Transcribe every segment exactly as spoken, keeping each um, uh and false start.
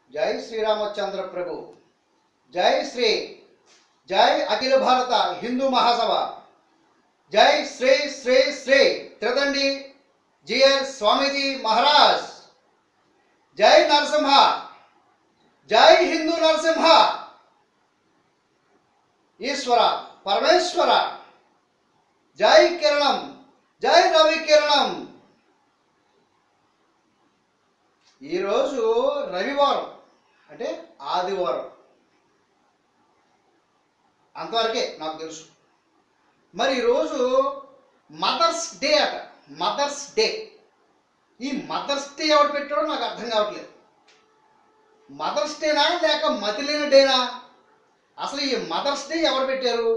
జై శ్రీరామచంద్ర ప్రభు, జై శ్రీ, జై అఖిల భారత హిందూ మహాసభ, జై శ్రీ శ్రీ శ్రీ త్రిదండి జిఎల్ స్వామీజీ మహారాజ్, జై నరసింహ, జై హిందూ నరసింహ, ఈశ్వర పరమేశ్వర, జై కిరణం, జై రవి కిరణం. ఈరోజు రవివారం అంటే ఆదివారం, అంతవరకే నాకు తెలుసు. మరి ఈరోజు మదర్స్ డే అట. Mother's day. ఈ మదర్స్ డే ఎవరు పెట్టాడో నాకు అర్థం కావట్లేదు. మదర్స్ డేనా లేక మతిలేని డేనా? అసలు ఈ మదర్స్ డే ఎవరు పెట్టారు?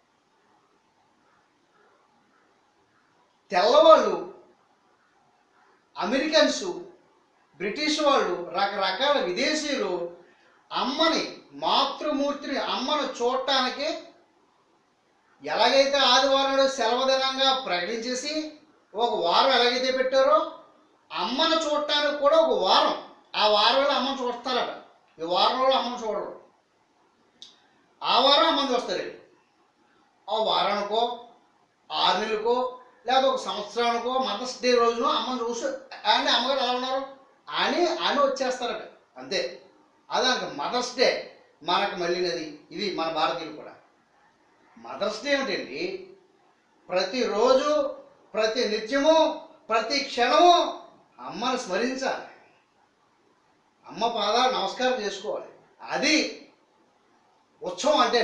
తెల్లవాళ్ళు, అమెరికన్స్, బ్రిటిష్ వాళ్ళు, రకరకాల విదేశీయులు అమ్మని, మాతృమూర్తిని, అమ్మను చూడటానికి ఎలాగైతే ఆదివారం సెలవు దినంగా ప్రకటించేసి ఒక వారం ఎలాగైతే పెట్టారో, అమ్మను చూడటానికి కూడా ఒక వారం, ఆ వారంలో అమ్మను చూస్తారట. ఈ వారంలో అమ్మను చూడరు, ఆ వారం అమ్మని చూస్తారు. ఆ వారానికో, ఆరు నెలలకో, లేదా ఒక సంవత్సరానికో మదర్స్ డే రోజున అమ్మని చూసి అని అమ్మగారు ఎలా ఉన్నారు అని అని వచ్చేస్తారట. అంతే. అదే మదర్స్ డే మనకు మళ్ళీనది. ఇది మన భారతీయులు కూడా. మదర్స్ డే ఏమిటండి? ప్రతిరోజు, ప్రతి నిత్యము, ప్రతి క్షణము అమ్మను స్మరించాలి, అమ్మ పాదాలు నమస్కారం చేసుకోవాలి. అది ఉత్సవం అంటే.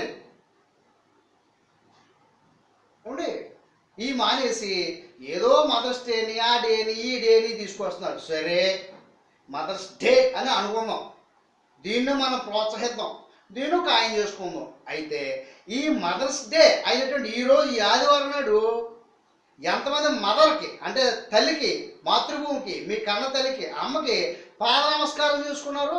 ఏమండి, ఈ మానేసి ఏదో మదర్స్ డేని, ఆ డేని, ఈ డేని తీసుకొస్తున్నారు. సరే, మదర్స్ డే అని అనుకుందాం, దీన్ని మనం ప్రోత్సహిద్దాం, దీన్ని ఖాయం చేసుకుందాం. అయితే ఈ మదర్స్ డే అయినటువంటి ఈరోజు ఈ ఆదివారం నాడు ఎంతమంది మదర్కి అంటే తల్లికి, మాతృభూమికి, మీ కన్న తల్లికి, అమ్మకి పాద నమస్కారం చేసుకున్నారు?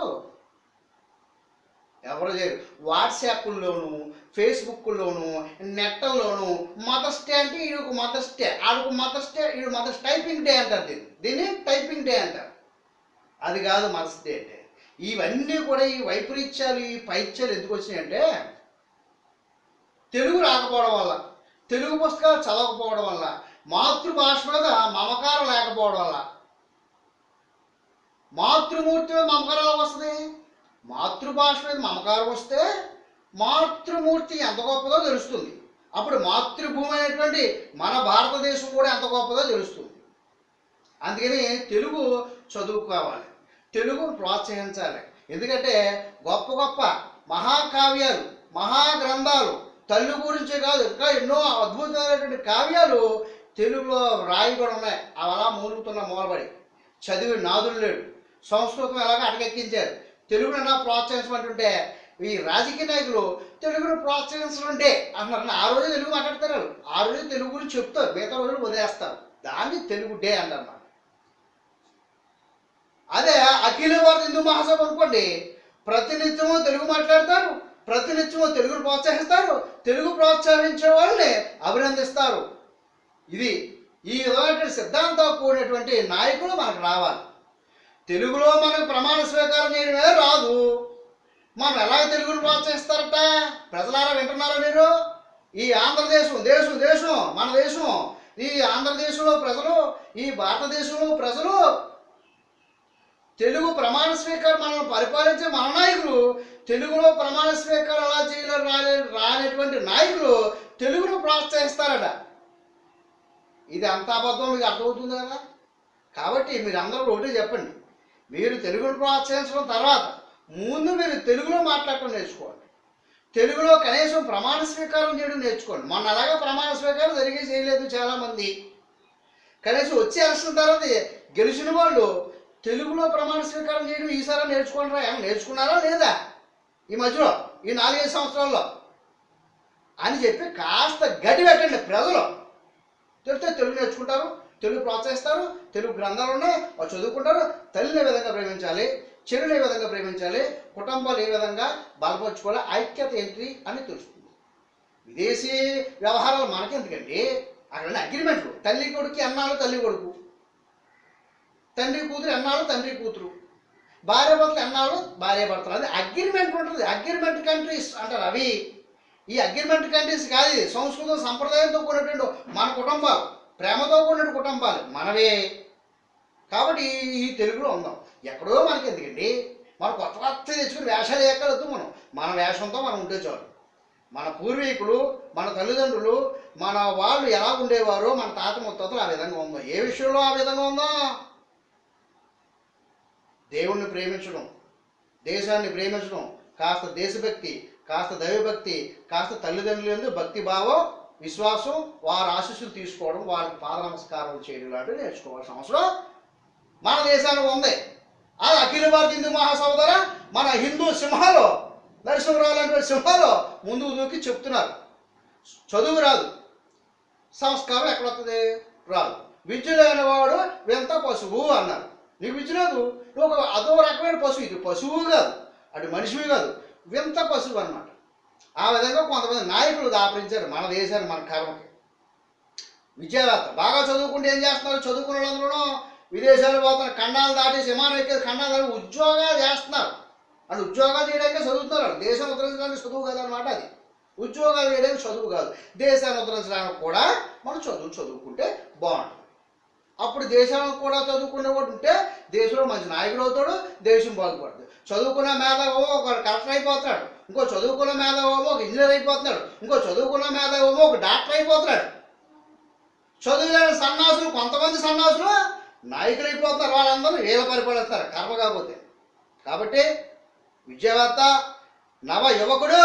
ఎవరు చేయరు. వాట్సాప్లోను, ఫేస్బుక్లోను, నెట్లోను మదర్స్ డే అంటే ఈడొక మదర్స్ డే, ఆడొక మదర్స్ డే, ఈడు మదర్స్ టైపింగ్ డే అంటారు. దీన్ని దీన్ని టైపింగ్ డే అంటారు. అది కాదు మదర్స్ డే అంటే. ఇవన్నీ కూడా ఈ వైపరీత్యాలు, ఈ పైత్యాలు ఎందుకు వచ్చినాయంటే తెలుగు రాకపోవడం వల్ల, తెలుగు పుస్తకాలు చదవకపోవడం వల్ల, మాతృభాష మీద మమకారం లేకపోవడం వల్ల. మాతృమూర్తి మీద మమకారం ఎలా వస్తుంది? మాతృభాష మీద మమకారం వస్తే మాతృమూర్తి ఎంత గొప్పదో తెలుస్తుంది. అప్పుడు మాతృభూమి అనేటువంటి మన భారతదేశం కూడా ఎంత గొప్పదో తెలుస్తుంది. అందుకని తెలుగు చదువుకోవాలి, తెలుగును ప్రోత్సహించాలి. ఎందుకంటే గొప్ప గొప్ప మహాకావ్యాలు, మహాగ్రంథాలు తల్లి గురించే కాదు, ఇంకా ఎన్నో అద్భుతమైనటువంటి కావ్యాలు తెలుగులో రాయబడి ఉన్నాయి. అవి అలా మూలుగుతున్న మూలబడి చదివి నాదులు లేడు. సంస్కృతం ఎలాగ అటకెక్కించారు. తెలుగును ఎలా ప్రోత్సహించమంటుంటే ఈ రాజకీయ నాయకులు తెలుగును ప్రోత్సహించమంటే అంటున్నారు. ఆ రోజు తెలుగు మాట్లాడతారు, ఆ రోజు తెలుగు గురించి చెప్తారు, మిగతా రోజులు వదిలేస్తారు. దాన్ని తెలుగు డే అంటారు. అదే అఖిల భారత హిందూ మహాసభ అనుకోండి, ప్రతినిత్యము తెలుగు మాట్లాడతారు, ప్రతినిత్యము తెలుగును ప్రోత్సహిస్తారు, తెలుగు ప్రోత్సహించే వాళ్ళని అభినందిస్తారు. ఇది ఈ విధమైన సిద్ధాంతం కూడినటువంటి నాయకులు మనకు రావాలి. తెలుగులో మనకు ప్రమాణ స్వీకారం చేయడమే రాదు, మనం ఎలాగ తెలుగును ప్రోత్సహిస్తారట? ప్రజలారా వింటున్నారా మీరు? ఈ ఆంధ్రదేశం దేశం దేశం మన దేశం, ఈ ఆంధ్రదేశంలో ప్రజలు, ఈ భారతదేశంలో ప్రజలు తెలుగు ప్రమాణ స్వీకారం మనల్ని పరిపాలించే మన నాయకులు తెలుగులో ప్రమాణ స్వీకారం ఎలా చేయలేరు రాలే రానటువంటి నాయకులు తెలుగును ప్రోత్సహిస్తారట. ఇది అంత అబద్ధం మీకు అర్థమవుతుంది కదా. కాబట్టి మీరు అందరూ ఒకటే చెప్పండి, మీరు తెలుగును ప్రోత్సహించడం తర్వాత ముందు మీరు తెలుగులో మాట్లాడటం నేర్చుకోండి, తెలుగులో కనీసం ప్రమాణ స్వీకారం చేయడం నేర్చుకోండి. మొన్న అలాగే ప్రమాణ స్వీకారం జరిగే చేయలేదు చాలామంది. కనీసం వచ్చే ఎలక్షన్ తర్వాత గెలిచిన వాళ్ళు తెలుగులో ప్రమాణ స్వీకారం చేయడం ఈసారి నేర్చుకుంటారా? ఏమో నేర్చుకున్నారా లేదా ఈ మధ్యలో ఈ నాలుగైదు సంవత్సరాల్లో అని చెప్పి కాస్త గడి పెట్టండి. ప్రజలు తెలిస్తే తెలుగు నేర్చుకుంటారు, తెలుగు ప్రోత్సహిస్తారు, తెలుగు గ్రంథాలు ఉన్నాయి వాళ్ళు చదువుకుంటారు. తల్లిని ఏ విధంగా ప్రేమించాలి, చెల్లిని ఏ విధంగా ప్రేమించాలి, కుటుంబాలు ఏ విధంగా బలపరుచుకోవాలి, ఐక్యత ఏంటి అని తెలుస్తుంది. విదేశీ వ్యవహారాలు మనకెందుకండి? అక్కడ అగ్రిమెంట్లు, తల్లి కొడుకు అన్నాళ్ళు తల్లి కొడుకు, తండ్రి కూతురు అన్నాళ్ళు తండ్రి కూతురు, భార్య భర్తలు ఎన్నాళ్ళు భార్య భర్తలు అది అగ్రిమెంట్ ఉంటుంది. అగ్రిమెంట్ కంట్రీస్ అంటారు అవి. ఈ అగ్రిమెంట్ కంట్రీస్ కాదు ఇది. సంస్కృతం సంప్రదాయంతో కూడినటువంటి మన కుటుంబాలు, ప్రేమతో కూడిన కుటుంబాలు మనవే. కాబట్టి ఈ తెలుగులో ఉందాం. ఎక్కడో మనకి ఎందుకండి, మనం కొత్త కొత్త తెచ్చుకుని వేషాలు ఎక్కడొద్దు. మనం మన వేషంతో మనం ఉంటే చాలు. మన పూర్వీకులు, మన తల్లిదండ్రులు, మన వాళ్ళు ఎలా ఉండేవారో, మన తాత ముత్తాతలు ఆ విధంగా ఉందో. ఏ విషయంలో ఆ విధంగా ఉందో? దేవుణ్ణి ప్రేమించడం, దేశాన్ని ప్రేమించడం, కాస్త దేశభక్తి, కాస్త దైవభక్తి, కాస్త తల్లిదండ్రులందు భక్తి భావం, విశ్వాసం, వారి ఆశీస్సులు తీసుకోవడం, వారికి పాద నమస్కారం చేయడం లాంటివి నేర్చుకోవాల్సిన అవసరం మన దేశానికి ఉంది. అది అఖిల భారత హిందూ మహాసభ ద్వారా మన హిందూ సింహాలు, నరసింహరావు లాంటి సింహాలు ముందుకు దూకి చెప్తున్నారు. చదువు రాదు, సంస్కారం ఎక్కడ వస్తుంది? రాదు. విద్య లేని వాడు వింత పశువు అన్నారు. నీకు విద్య లేదు, నువ్వు ఒక అదో రకమైన పశువు. ఇది పశువు కాదు, అటు మనిషివి కాదు, వింత పశువు అన్నమాట. ఆ విధంగా కొంతమంది నాయకులు దాపరించారు మన దేశాన్ని, మన కర్మకి. విద్యావేత్త బాగా చదువుకుంటే ఏం చేస్తున్నారు? చదువుకున్న వాళ్ళందరూ విదేశాలు పోతున్నారు. ఖండాలు దాటి విమానం ఎక్కేది, ఖండాలు దాటి ఉద్యోగాలు చేస్తున్నారు. అంటే ఉద్యోగాలు చేయడానికి చదువుతున్నారు. దేశాన్ని ఉద్ధరించడానికి చదువు కాదు అనమాట. అది ఉద్యోగాలు చేయడానికి చదువు కాదు, దేశాన్ని ఉద్ధరించడానికి కూడా మనం చదువు చదువుకుంటే బాగుంటుంది. అప్పుడు దేశానికి కూడా చదువుకునేవాడు ఉంటే దేశంలో మంచి నాయకుడు అవుతాడు, దేశం బాగుపడుతుంది. చదువుకున్న మేధావేమో ఒక కలెక్టర్ అయిపోతున్నాడు, ఇంకో చదువుకున్న మేధావేమో ఒక ఇంజనీర్ అయిపోతున్నాడు, ఇంకో చదువుకున్న మేధావేమో ఒక డాక్టర్ అయిపోతున్నాడు. చదువులేని సన్నాసులు, కొంతమంది సన్నాసులు నాయకులు అయిపోతున్నారు. వాళ్ళందరూ వీళ్ళ పరిపాలిస్తారు కర్మ కాకపోతే. కాబట్టి విద్యావేత్త, నవ యువకుడు,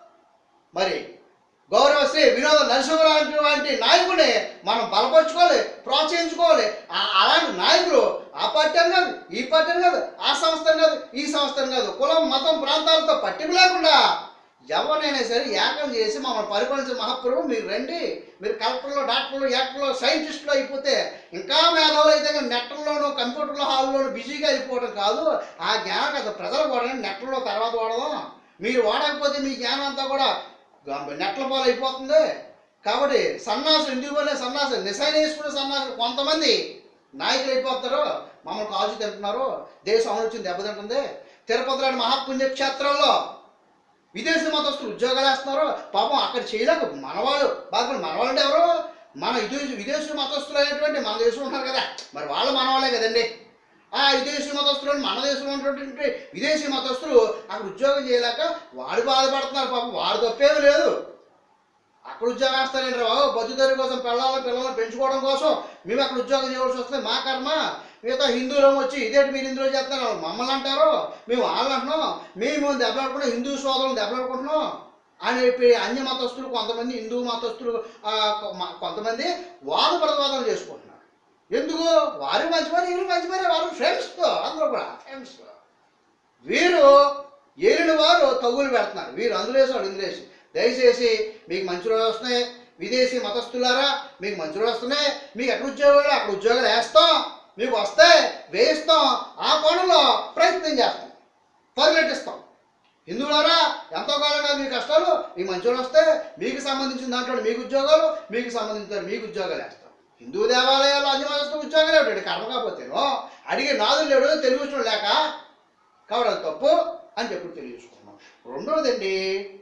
మరి గౌరవశ్రీ వినోద నరసింహరావు వంటి నాయకుడిని మనం బలపరుచుకోవాలి, ప్రోత్సహించుకోవాలి. అలాంటి నాయకులు ఆ పార్టీ అని కాదు, ఈ పార్టీ అని కాదు, ఆ సంస్థ కాదు, ఈ సంస్థ కాదు, కులం మతం ప్రాంతాలతో పట్టింపు లేకుండా ఎవరినైనా సరే ఏకం చేసి మమ్మల్ని పరిపాలించే మహాప్రభు మీరు రండి. మీరు కలెక్టర్లు, డాక్టర్లు, యాక్టర్లు, సైంటిస్టులు అయిపోతే ఇంకా మేధావులు అయితే నెట్లోనూ కంప్యూటర్ల హాల్లోనూ బిజీగా అయిపోవడం కాదు. ఆ జ్ఞానం కదా ప్రజలు వాడండి, నెట్లలో తర్వాత వాడదాం. మీరు వాడకపోతే మీ జ్ఞానం అంతా కూడా నెట్ల పాలు అయిపోతుంది. కాబట్టి సన్నాసులు, ఇంటికి పోలే సన్నాసులు, నిశాయిని వేసుకునే సన్నాసులు కొంతమంది నాయకులు అయిపోతారు. మమ్మల్ని కాల్చి తింటున్నారు, దేశం అమృత్యం దెబ్బతింటుంది. తిరుపతి లాంటి మహాపుణ్యక్షేత్రాల్లో విదేశీ మతస్థులు ఉద్యోగాలు వేస్తున్నారు. పాపం అక్కడ చేయలేక మనవాళ్ళు బాగా, మనవాళ్ళు అంటే ఎవరు? మన విదేశీ విదేశీ మతస్థులు అయినటువంటి మన దేశంలో ఉన్నారు కదా, మరి వాళ్ళు మనవాళ్ళే కదండి. ఆ విదేశీ మతస్థులు మన దేశంలో ఉన్నటువంటి విదేశీ మతస్థులు అక్కడ ఉద్యోగం చేయలేక వాడు బాధపడుతున్నారు. పాపం వాడు తప్పేమీ లేదు. అక్కడ ఉద్యోగం వేస్తారంటే బాబు, బతుకుదారి కోసం, పిల్లల పిల్లలను పెంచుకోవడం కోసం మేము అక్కడ ఉద్యోగం చేయవలసి వస్తుంది. మా కర్మ. మిగతా హిందువులం వచ్చి ఇదేంటి మీరు ఇందులో చేస్తున్నారు, మమ్మల్ని అంటారు, మేము వాళ్ళని అంటున్నాం, మేము దెబ్బలాడుకుంటున్నాం, హిందూ సోదరులు దెబ్బలాడుకుంటున్నాం అని చెప్పి అన్య మతస్థులు, కొంతమంది హిందూ మతస్థులు కొంతమంది వాద ప్రతివాదం చేసుకుంటున్నారు. ఎందుకు? వారు మంచివారు, వీరు మంచివారు, వారు ఫ్రెండ్స్, అందరూ కూడా ఫ్రెండ్స్. వీరు ఏలిన వారు తగులు పెడుతున్నారు, వీరు అందులో వేసాడు ఇందులో వేసి. దయచేసి మీకు మంచి రోజులు వస్తున్నాయి, విదేశీ మతస్థులారా, మీకు మంచి రోజులు వస్తున్నాయి. మీకు ఎక్కడ ఉద్యోగాలు అక్కడ ఉద్యోగాలు వేస్తాం, మీకు వస్తే వేయిస్తాం, ఆ కోణంలో ప్రయత్నం చేస్తాం, పరిగెట్టిస్తాం. హిందువులారా, ఎంతో కాలంగా మీ కష్టాలు, మీ మంచి రోజులు వస్తే మీకు సంబంధించిన దాంట్లో మీకు ఉద్యోగాలు, మీకు సంబంధించిన మీకు ఉద్యోగాలు వేస్తాం. హిందూ దేవాలయాల్లో అన్ని మతస్థులు ఉద్యోగాలు ఏమిటండి? కర్మ కాకపోతేనో అడిగే నాదులు లేడు, తెలియచడం లేక. కాబట్టి అది తప్పు అని చెప్పి తెలియచుకున్నాం. రెండవదండి,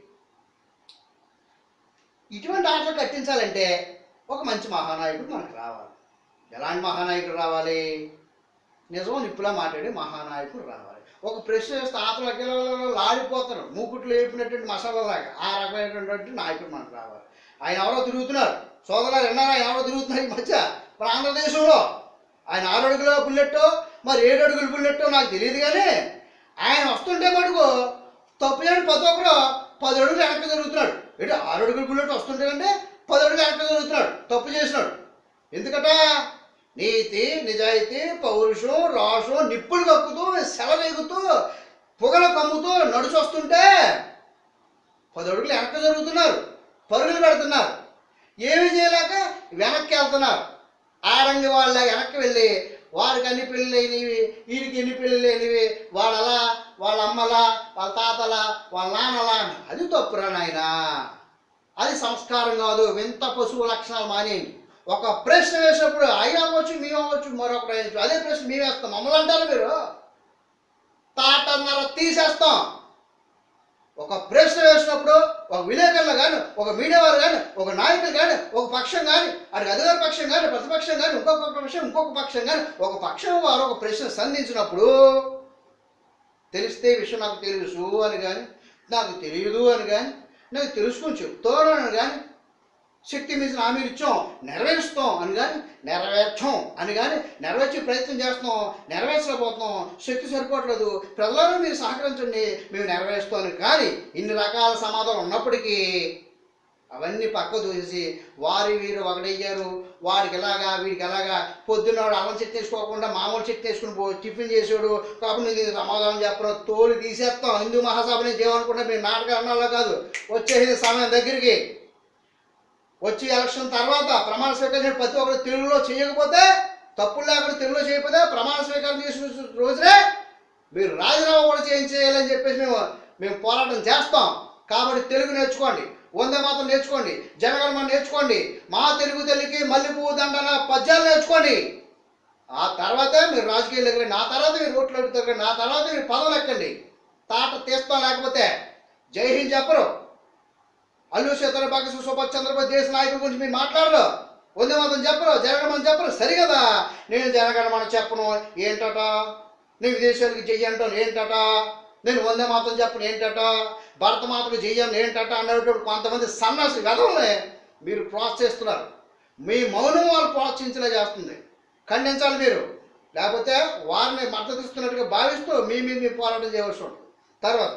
ఇటువంటి ఆటలు కట్టించాలంటే ఒక మంచి మహానాయకుడు మనకు రావాలి. ఎలాంటి మహానాయకుడు రావాలి? నిజం నిప్పులా మాట్లాడే మహానాయకుడు రావాలి. ఒక ప్రశ్న వేస్తే ఆతలకి లాడిపోతారు, మూకుట్లు వేపినటువంటి మసాలాలాగా. ఆ రకమైనటువంటి నాయకుడు మనకు రావాలి. ఆయన ఎవరో తిరుగుతున్నారు, సోదరులు విన్నారా? ఆయన ఎవరో తిరుగుతున్నారు ఈ మధ్య మన ఆంధ్రదేశంలో. ఆయన ఆరు అడుగుల బుల్లెట్టో మరి ఏడు అడుగుల బుల్లెట్టో నాకు తెలియదు, కానీ ఆయన వస్తుంటే మటుకు తప్పు చేయని ప్రతి ఒక్కరు పది అడుగులు వెనక్కి జరుగుతున్నాడు. ఏంటి ఆరు అడుగుల బుల్లెట్ వస్తుంటే అంటే పది అడుగులు వెనక్కి జరుగుతున్నాడు, తప్పు చేసినాడు. ఎందుకట? నీతి, నిజాయితీ, పౌరుషం, రాషం నిప్పులు కక్కుతూ, సెలవేగుతూ, పొగలు కమ్ముతూ నడుచు వస్తుంటే పది అడుగులు వెనక్కి జరుగుతున్నారు, పరుగులు పెడుతున్నారు. ఏమి చేయలేక వెనక్కి వెళ్తున్నారు. ఆరంగి వాళ్ళ వెనక్కి వెళ్ళి వారికి అన్ని పెళ్ళి లేనివి, వీరికి ఎన్ని పెళ్ళి లేనివి, వాళ్ళలా, వాళ్ళ అమ్మలా, వాళ్ళ తాతలా, వాళ్ళ నాన్నలా. అది తప్పురా నాయన, అది సంస్కారం కాదు. వింత పశువు లక్షణాలు మానేయండి. ఒక ప్రశ్న వేసినప్పుడు ఆయన అవ్వచ్చు, మేము అవ్వచ్చు, మరొకరు అవ్వచ్చు, అదే ప్రశ్న మేము వేస్తాం, మమ్మల్ని అంటారు మీరు. తలన్నర తీసేస్తాం. ఒక ప్రశ్న వేసినప్పుడు ఒక విలేకరులు కానీ, ఒక మీడియా వారు కానీ, ఒక నాయకులు కానీ, ఒక పక్షం కానీ, అది అధికార పక్షం కానీ, ప్రతిపక్షం కానీ, ఇంకొక పక్షం ఇంకొక పక్షం కానీ, ఒక పక్షం వారు ఒక ప్రశ్న సంధించినప్పుడు తెలిస్తే విషయం నాకు తెలుసు అని కానీ, నాకు తెలియదు అని కానీ, నాకు తెలుసుకొని చెప్తాను అని కానీ, శక్తి మించిన హామీలు ఇచ్చాం నెరవేరుస్తాం అని కానీ, నెరవేర్చాం అని కానీ, నెరవేర్చే ప్రయత్నం చేస్తున్నాం, నెరవేర్చలేకపోతున్నాం, శక్తి సరిపోవట్లేదు, ప్రజలను మీరు సహకరించండి, మేము నెరవేరుస్తామని కానీ ఇన్ని రకాల సమాధానం ఉన్నప్పటికీ అవన్నీ పక్క దూసి వారి వీరు ఒకటయ్యారు, వాడికి ఎలాగా వీడికి ఎలాగా, పొద్దున్న వాడు అల్లం చెట్టు వేసుకోకుండా మామూలు చెట్టు వేసుకుని పో టిఫిన్ చేసాడు కాబట్టి నీకు సమాధానం చెప్పడం తోలు తీసేస్తాం. హిందూ మహాసభ నుంచి ఏమనుకుంటే మీరు నాటకాలు అన్నాలో కాదు, వచ్చేది సమయం దగ్గరికి వచ్చి ఎలక్షన్ తర్వాత ప్రమాణ స్వీకారం ప్రతి ఒక్కరు తెలుగులో చేయకపోతే, తప్పులు లేకుండా తెలుగులో చేయకపోతే ప్రమాణ స్వీకారం చేసిన రోజునే మీరు రాజీనామా కూడా చేయించేయాలని చెప్పేసి మేము మేము పోరాటం చేస్తాం. కాబట్టి తెలుగు నేర్చుకోండి, వందే మాత్రం నేర్చుకోండి, జనగణమన నేర్చుకోండి, మా తెలుగు తల్లికి మల్లె పువ్వు దండన పద్యాలు నేర్చుకోండి. ఆ తర్వాతే మీరు రాజకీయాలు ఎక్కడండి, నా తర్వాత మీరు ఓట్లు అడుగుతారు, నా తర్వాత మీరు పదవులు ఎక్కండి. తాట తీస్తాం, లేకపోతే జై హింద్ చెప్పరు. అల్లు సీతారామరాజు, సుభాష్ చంద్రబోస్ దేశ నాయకుల గురించి మీరు మాట్లాడరు, వందే మాత్రం చెప్పరు, జనగణమన చెప్పరు. సరి కదా, నేను జనగణమన చెప్పను ఏంటట, నేను విదేశాలకు జై అంటాను ఏంటట, నేను వందే మాత్రం చెప్పను ఏంటట, భరత మాతకు జయ్యాను ఏంటట అనేటప్పుడు కొంతమంది సన్నాసి వెధవల్ని మీరు ప్రోత్సహిస్తున్నారు. మీ మౌనం వాళ్ళు ప్రోత్సహించేలా చేస్తుంది. ఖండించాలి మీరు, లేకపోతే వారిని మద్దతు ఇస్తున్నట్టుగా భావిస్తూ మీ మీ మీ పోరాటం చేయవలసి ఉంటుంది. తర్వాత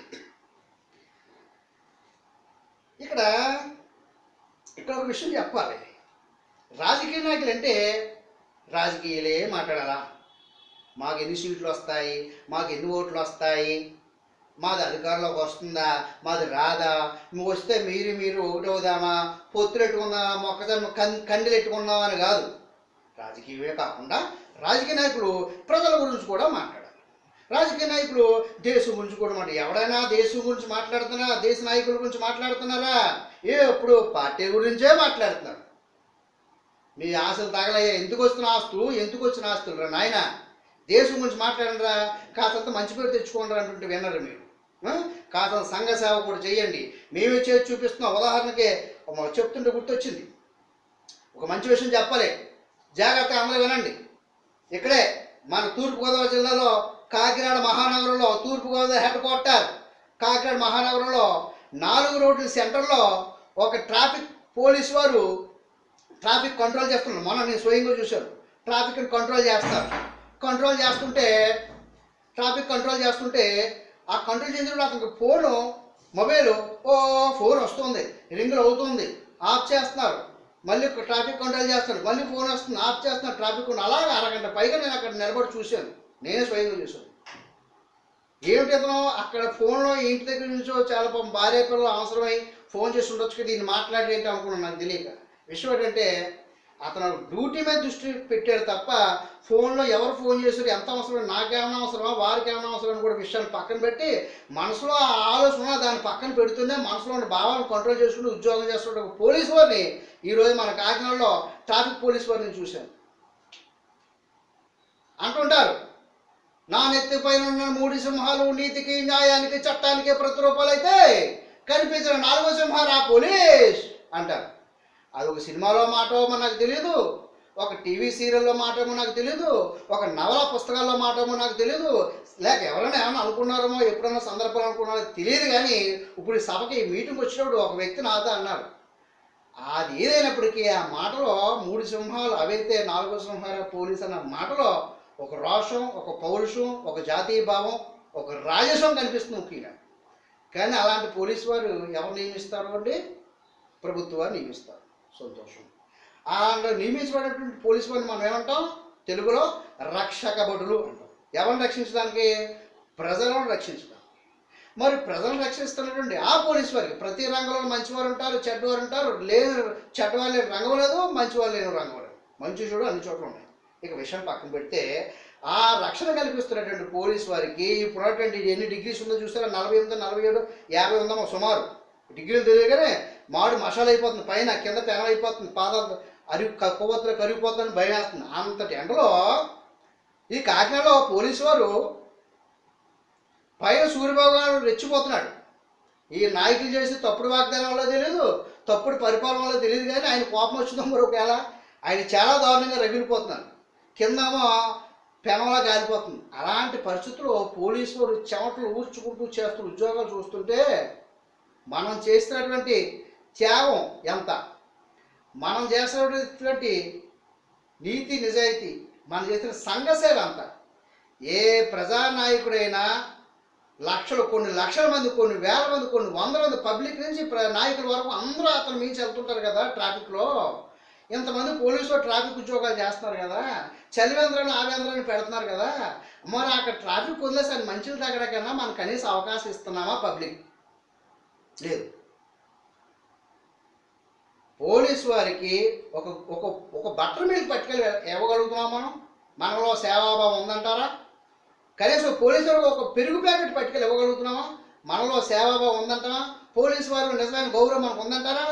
ఇక్కడ ఇక్కడ ఒక విషయం చెప్పాలి. రాజకీయ నాయకులు అంటే రాజకీయాలే మాట్లాడాలా, మాకు ఎన్ని సీట్లు వస్తాయి, మాకు ఎన్ని ఓట్లు వస్తాయి, మాది అధికారంలోకి వస్తుందా, మాది రాదా, నువ్వు వస్తే మీరు మీరు ఒకటి అవుదామా, పొత్తులు పెట్టుకుందామా, మొక్కజొన్న కం కండిలు పెట్టుకుందామా అని కాదు. రాజకీయమే కాకుండా రాజకీయ నాయకులు ప్రజల గురించి కూడా మాట్లాడాలి. రాజకీయ నాయకులు దేశం గురించి కూడా మాట, ఎవడైనా దేశం గురించి మాట్లాడుతున్నారా, దేశ నాయకుల గురించి మాట్లాడుతున్నారా? ఏ ఎప్పుడు పార్టీ గురించే మాట్లాడుతున్నారు. మీ ఆశలు తగలయ్యా, ఎందుకు వస్తున్న ఆస్తులు, ఎందుకు వచ్చిన ఆస్తులు రా నాయన, దేశం గురించి మాట్లాడరా, కాసంత మంచి పేరు తెచ్చుకోండి అంటుంటే వినరు మీరు. కాసంత సంఘ సేవ కూడా చేయండి, మేమే చేసి చూపిస్తున్నాం. ఉదాహరణకి చెప్తుంటే గుర్తొచ్చింది, ఒక మంచి విషయం చెప్పాలి, జాగ్రత్తగా అందరూ వినండి. ఇక్కడే మన తూర్పుగోదావరి జిల్లాలో కాకినాడ మహానగరంలో, తూర్పుగోదావరి హెడ్ క్వార్టర్ కాకినాడ మహానగరంలో నాలుగు రోడ్ల సెంటర్లో ఒక ట్రాఫిక్ పోలీసు వారు ట్రాఫిక్ కంట్రోల్ చేస్తున్నారు. మొన్న నేను స్వయంగా చూశాను. ట్రాఫిక్ని కంట్రోల్ చేస్తారు. కంట్రోల్ చేస్తుంటే ట్రాఫిక్ కంట్రోల్ చేస్తుంటే ఆ కంట్రోల్ చేసినప్పుడు అతనికి ఫోను, మొబైల్ ఓ ఫోన్ వస్తుంది, రింగులు అవుతుంది, ఆఫ్ చేస్తున్నారు, మళ్ళీ ట్రాఫిక్ కంట్రోల్ చేస్తారు, మళ్ళీ ఫోన్ వస్తుంది, ఆఫ్ చేస్తున్నారు, ట్రాఫిక్ అలాగే అరగంట పైగా నేను అక్కడ నిలబడి చూశాను, నేనే స్వయంగా చూశాను. ఏమిటి ఇతను అక్కడ ఫోన్లో ఇంటి దగ్గర నుంచో చాలా పాపం భార్య పిల్లలు అవసరమై ఫోన్ చేసి ఉండొచ్చు, దీన్ని మాట్లాడి ఏంటి అనుకున్నాను. నాకు తెలియక విషయం ఏంటంటే అతను డ్యూటీ మీద దృష్టి పెట్టాడు తప్ప ఫోన్లో ఎవరు ఫోన్ చేశారు, ఎంత అవసరం, నాకేమైనా అవసరమా, వారికి ఏమైనా అవసరం అని కూడా విషయాన్ని పక్కన పెట్టి మనసులో ఆ ఆలోచన దాన్ని పక్కన పెడుతూనే మనసులో ఉన్న భావాలను కంట్రోల్ చేసుకుంటూ ఉద్యోగం చేస్తుంటే ఒక పోలీసు వారిని ఈరోజు మన కాకినాడలో ట్రాఫిక్ పోలీసు వారిని చూశాను. అంటుంటారు, నా నెత్తి పైన ఉన్న మూడు సింహాలు నీతికి, న్యాయానికి, చట్టానికి ప్రతిరూపాలు అయితే కనిపించిన నాలుగో సింహారా పోలీస్ అంటారు. అది ఒక సినిమాలో మాటో నాకు తెలియదు, ఒక టీవీ సీరియల్లో మాటేమో నాకు తెలియదు, ఒక నవల పుస్తకాల్లో మాటేమో నాకు తెలియదు, లేక ఎవరైనా ఏమైనా అనుకున్నారేమో, ఎప్పుడైనా సందర్భాలు అనుకున్నారో తెలియదు. కానీ ఇప్పుడు ఈ సభకి మీటింగ్ వచ్చినప్పుడు ఒక వ్యక్తి నాతో అన్నారు, అది ఏదైనప్పటికీ ఆ మాటలో మూడు సింహాలు అవైతే నాలుగో సింహాల పోలీస్ అన్న మాటలో ఒక రోషం, ఒక పౌరుషం, ఒక జాతీయ భావం, ఒక రాజసం కనిపిస్తుంది ముఖ్యంగా. కానీ అలాంటి పోలీసు వారు ఎవరు నియమిస్తారు అంటే ప్రభుత్వాన్ని నియమిస్తారు. సంతోషం. అలాంటి నియమించబడినటువంటి పోలీసు వారిని మనం ఏమంటాం తెలుగులో రక్షక భటులు అంటాం. ఎవరిని రక్షించడానికి? ప్రజలను రక్షించడానికి. మరి ప్రజలను రక్షిస్తున్నటువంటి ఆ పోలీసు వారికి ప్రతి రంగంలో మంచివారు ఉంటారు, చెడ్డవారు ఉంటారు. లేని చెడ్డవారు లేని రంగం లేదు, మంచివారు లేని రంగం లేదు. మంచి చూడు అన్ని చోట్ల ఉన్నాయి. ఇక విషయం పక్కన పెడితే ఆ రక్షణ కల్పిస్తున్నటువంటి పోలీసు వారికి ఇప్పుడున్నటువంటి ఎన్ని డిగ్రీస్ ఉందో చూస్తారా, నలభై ఎనిమిది నలభై ఏడు యాభై ఉందామో సుమారు డిగ్రీలు తెలియగానే మాడు మసాలా అయిపోతుంది, పైన కింద పెనం అయిపోతుంది, పాదాలు అరిగి కొవ్వొత్తులు కరిగిపోతుందని భయం వేస్తుంది. అంతటి ఎండలో ఈ కాకినాడలో పోలీసు వారు పైన సూర్యబాబు గారు రెచ్చిపోతున్నాడు. ఈ నాయకులు చేసి తప్పుడు వాగ్దానం వల్ల తెలియదు, తప్పుడు పరిపాలన వల్ల తెలియదు, కానీ ఆయన కోపం వచ్చిందో మరి ఒకవేళ ఆయన చాలా దారుణంగా రగిలిపోతున్నారు, కిందేమో పెనంలా గాలిపోతుంది. అలాంటి పరిస్థితుల్లో పోలీసు వారు చెమటలు ఊర్చుకుంటూ చేస్తున్న ఉద్యోగాలు చూస్తుంటే మనం చేసినటువంటి త్యాగం ఎంత, మనం చేసినటువంటి నీతి నిజాయితీ, మనం చేసిన సంఘసేవ అంత. ఏ ప్రజానాయకుడైనా లక్షలు, కొన్ని లక్షల మంది, కొన్ని వేల మంది, కొన్ని వందల మంది పబ్లిక్ నుంచి నాయకుల వరకు అందరూ అతను మించి వెళ్తుంటారు కదా ట్రాఫిక్లో. ఇంతమంది పోలీసులు ట్రాఫిక్ ఉద్యోగాలు చేస్తున్నారు కదా, చలివేంద్రాన్ని ఆవేంద్రాన్ని పెడుతున్నారు కదా, మరి అక్కడ ట్రాఫిక్ వదిలేసి ఆయన మంచిలు తగ్గడాకన్నా మనకు కనీసం అవకాశం ఇస్తున్నామా పబ్లిక్? లేదు. పోలీసు వారికి ఒక ఒక ఒక బట్టర్ మిల్క్ పట్టుకెళ్ళి ఇవ్వగలుగుతున్నాం మనం? మనలో సేవాభావం ఉందంటారా? కనీసం పోలీసు వారికి ఒక పెరుగు ప్యాకెట్ పట్టుకెళ్ళి ఇవ్వగలుగుతున్నామా? మనలో సేవాభావం ఉందంటారా? పోలీసు వారు నిజమైన గౌరవం మనకు ఉందంటారా?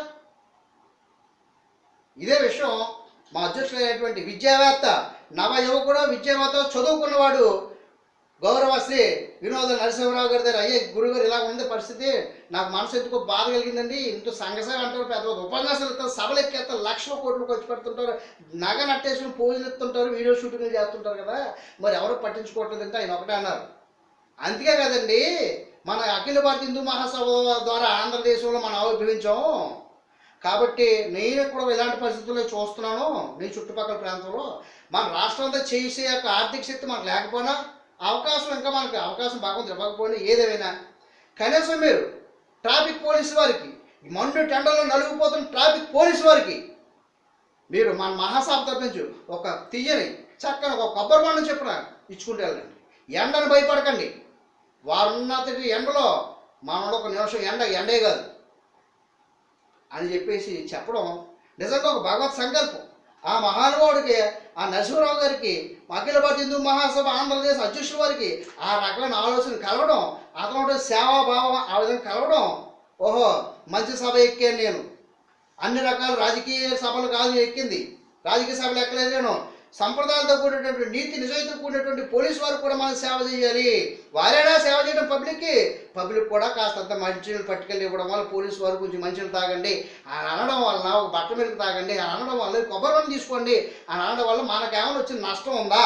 ఇదే విషయం మా అధ్యక్షుడైనటువంటి విద్యావేత్త, నవ యువకుడు విద్యావేత్త, చదువుకున్నవాడు గౌరవశ్రీ వినోద నరసింహరావు గారి దగ్గర, అయ్యే గురుగారు ఇలా ఉంది పరిస్థితి, నాకు మనసు ఎందుకో బాధ కలిగిందండి, ఇంత సంఘసేవ అంటారు, పెద్ద ఉపన్యాసాలు ఇస్తారు, సభలు ఎక్కేస్తారు, లక్షల కోట్లు ఖర్చు పెడుతుంటారు, నగ నట్టేసుకుని పూజలు ఇస్తుంటారు, వీడియో షూటింగ్లు చేస్తుంటారు కదా, మరి ఎవరు పట్టించుకోవట్లేదంటే ఆయన ఒకటే అన్నారు. అందుకే కదండి మన అఖిల భారత హిందూ మహాసభ ద్వారా ఆంధ్రదేశంలో మనం ఆవిర్భవించాం. కాబట్టి నేను కూడా ఇలాంటి పరిస్థితుల్లో చూస్తున్నాను. నీ చుట్టుపక్కల ప్రాంతంలో మన రాష్ట్రం అంతా చేసే యొక్క ఆర్థిక శక్తి మనకు లేకపోయినా, అవకాశం ఇంకా మనకు అవకాశం భగవంతుడు ఇవ్వకపోయినా, ఏదేమైనా కనీసం మీరు ట్రాఫిక్ పోలీసు వారికి, మండు టెండర్లో నలిగిపోతున్న ట్రాఫిక్ పోలీసు వారికి మీరు మన మహాసభ తరపించు ఒక తీయని చక్కని ఒక కొబ్బరి బండం చెప్పిన ఇచ్చుకుంటూ వెళ్ళండి. ఎండను భయపడకండి. వారున్నతటి ఎండలో మనలో ఒక నిమిషం ఎండ ఎండే కాదు అని చెప్పేసి చెప్పడం నిజంగా ఒక భగవత్ సంకల్పం. ఆ మహానుభావుడికి, ఆ నరసింహరావు గారికి, అఖిల భారత హిందూ మహాసభ ఆంధ్రప్రదేశ్ అధ్యక్షుల వారికి ఆ రకమైన ఆలోచన కలవడం, అతను సేవాభావం ఆ విధంగా కలవడం, ఓహో మంచి సభ ఎక్కాను నేను, అన్ని రకాల రాజకీయ సభలు కాదు ఎక్కింది, రాజకీయ సభలు ఎక్కలేదు నేను, సంప్రదాయాలతో కూడినటువంటి నీతి నిజాయితీతో కూడినటువంటి పోలీసు వారికి కూడా మనం సేవ చేయాలి. వారైనా సేవ చేయడం పబ్లిక్కి, పబ్లిక్ కూడా కాస్తంత మంచినీళ్ళు పట్టుకెళ్ళి ఇవ్వడం వల్ల పోలీసు వారు కొంచెం మంచినీళ్ళు తాగండి అని అనడం వలన, ఒక బట్ట మిల్క్ తాగండి అని అనడం వల్ల, కొబ్బరి బండం తీసుకోండి అని అనడం వల్ల మనకేమైనా వచ్చిన నష్టం ఉందా?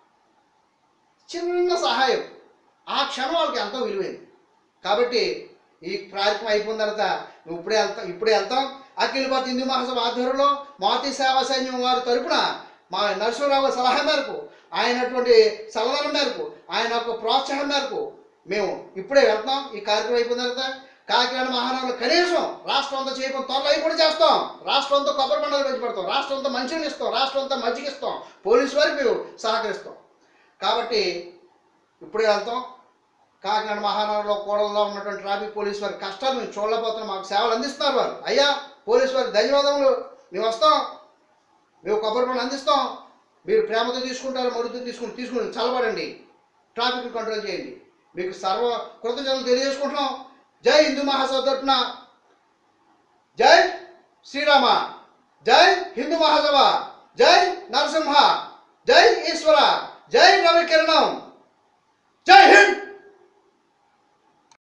చిన్న సహాయం, ఆ క్షణం వాళ్ళకి ఎంతో విలువైంది. కాబట్టి ఈ కార్యక్రమం అయిపోయిన తర్వాత నువ్వు ఇప్పుడే వెళ్తాం ఇప్పుడే వెళ్తాం అఖిల భారత హిందూ మహాసభ ఆధ్వర్యంలో మారుతి సేవా సైన్యం వారి తరపున మా నరసింహరావు సలహా మేరకు, ఆయనటువంటి సలహాల మేరకు, ఆయన యొక్క ప్రోత్సాహం మేరకు మేము ఇప్పుడే వెళ్తాం. ఈ కార్యక్రమం అయిపోయిన తర్వాత కాకినాడ మహానగరంలో కనీసం రాష్ట్రం అంతా చేయడం త్వరలో అవి కూడా చేస్తాం. రాష్ట్రం అంతా కొబ్బరి బండాలు పెంచి పెడతాం, రాష్ట్రం అంతా మంచిని ఇస్తాం, రాష్ట్రం అంతా మజ్జిగిస్తాం, పోలీసు వారికి మేము సహకరిస్తాం. కాబట్టి ఇప్పుడే వెళ్తాం. కాకినాడ మహానగరంలో కూడల్లో ఉన్నటువంటి ట్రాఫిక్ పోలీసు వారి కష్టాలు మేము చూడలేకపోతున్నాం, మాకు సేవలు అందిస్తున్నారు వారు. అయ్యా పోలీసు వారికి ధన్యవాదములు, మేము వస్తాం, మేము కొబ్బరి బండ అందిస్తాం, మీరు ప్రేమతో తీసుకుంటారు, మరుతో తీసుకుని తీసుకుని చల్లబడండి, ట్రాఫిక్ కంట్రోల్ చేయండి, మీకు సర్వ కృతజ్ఞతలు తెలియజేసుకుంటున్నాం. జై హిందూ మహాసభ తరపున జై శ్రీరామ, జై హిందూ మహాసభ, జై నరసింహ, జై ఈశ్వర, జై రవికిరణం, జై హింద్.